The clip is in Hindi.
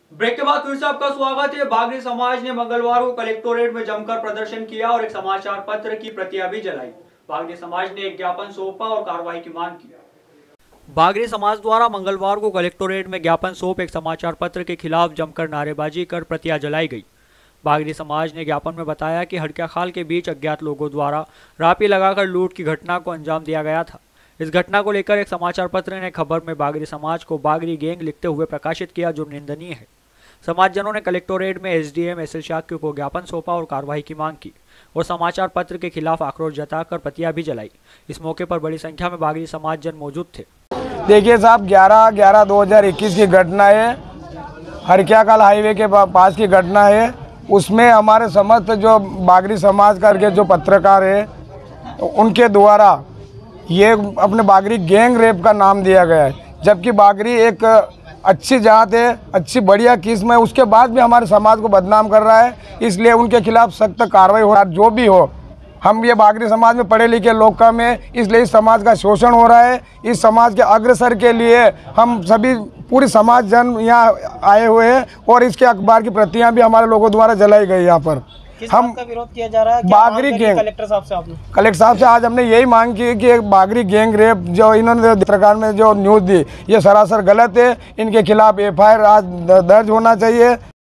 ब्रेक के बाद फिर से आपका स्वागत है। बागरी समाज ने मंगलवार को कलेक्टोरेट में जमकर प्रदर्शन किया और एक समाचार पत्र की प्रतियां भी जलाई। बागरी समाज ने एक ज्ञापन सौंपा और कार्रवाई की मांग की। बागरी समाज द्वारा मंगलवार को कलेक्टोरेट में ज्ञापन सौंप एक समाचार पत्र के खिलाफ जमकर नारेबाजी कर प्रतियां जलाई गई। बागरी समाज ने ज्ञापन में बताया कि हड़किया खाल के बीच अज्ञात लोगों द्वारा रापी लगाकर लूट की घटना को अंजाम दिया गया था। इस घटना को लेकर एक समाचार पत्र ने खबर में बागरी समाज को बागरी गैंग लिखते हुए प्रकाशित किया, जो निंदनीय है। समाजजनों ने कलेक्टोरेट में एसडीएम एसएल शाक्य को ज्ञापन सौंपा और कार्रवाई की मांग की और समाचार पत्र के खिलाफ आक्रोश जताकर प्रतियां भी जलाई। इस मौके पर बड़ी संख्या में बागरी समाजजन मौजूद थे। देखिए साहब, 11/11/2021 की घटना है। हरकिया खाल हाईवे के पास की घटना है। उसमें हमारे समस्त जो बागरी समाज करके जो पत्रकार है, उनके द्वारा ये अपने बागरी गैंग रेप का नाम दिया गया है। जबकि बागरी एक अच्छी जात है, अच्छी बढ़िया किस्म है, उसके बाद भी हमारे समाज को बदनाम कर रहा है। इसलिए उनके खिलाफ सख्त कार्रवाई हो रहा है। जो भी हो, हम ये बागरी समाज में पढ़े लिखे लोग कम है, इसलिए इस समाज का शोषण हो रहा है। इस समाज के अग्रसर के लिए हम सभी पूरी समाज जन यहाँ आए हुए हैं और इसके अखबार की प्रतियां भी हमारे लोगों द्वारा जलाई गई। यहाँ पर हम का विरोध किया जा रहा है। बागरी गैंग कलेक्टर साहब से आज हमने यही मांग की कि एक बागरी गैंग रेप जो इन्होंने पत्रकार में जो न्यूज़ दी, ये सरासर गलत है। इनके खिलाफ एफआईआर आज दर्ज होना चाहिए।